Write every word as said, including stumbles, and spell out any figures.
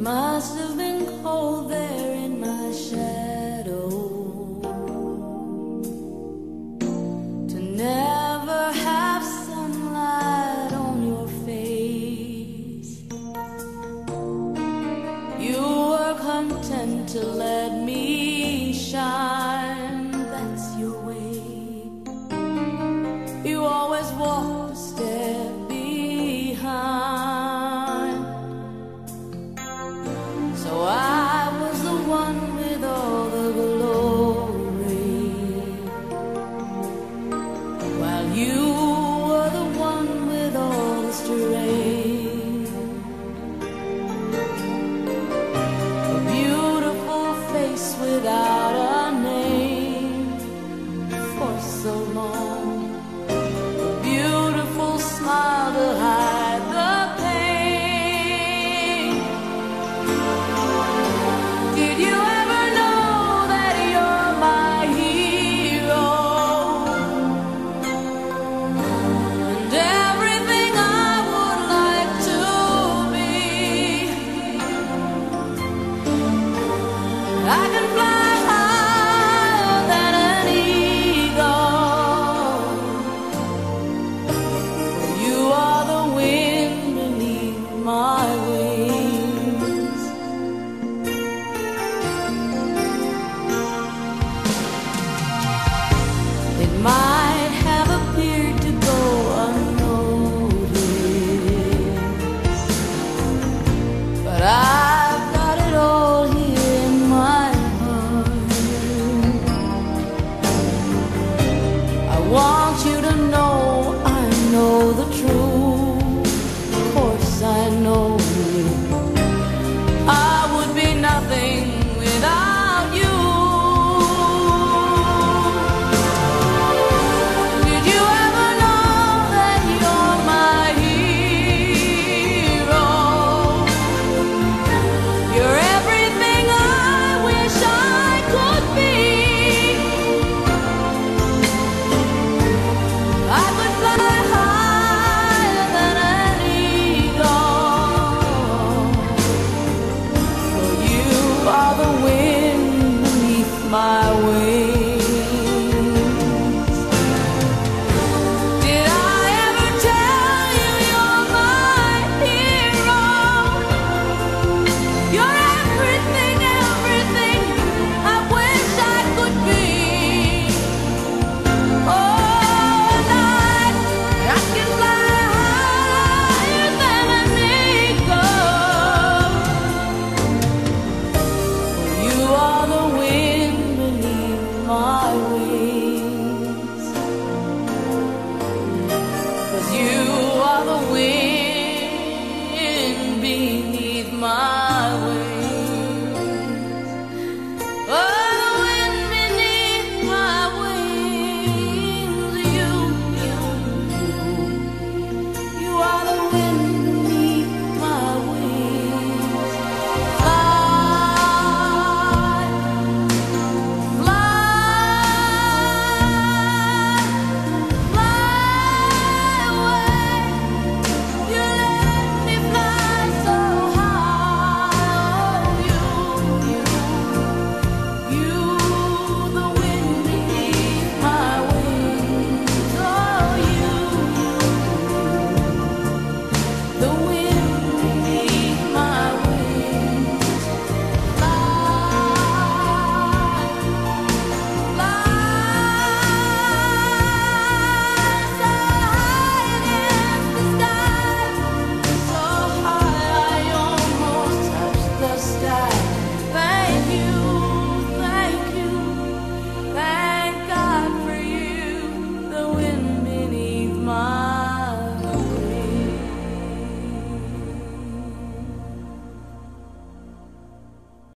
must have been cold there in my shadow, to never have sunlight on your face. You were content to let me shine, that's your way. You always walked a step behind. So I was the one with all the glory, while you were the one with all the strength. A beautiful face without a name for so long, a beautiful smile to hide the pain. Did you ever know that you're my hero, and everything I would like to be? I can fly higher than an eagle. You are the wind beneath my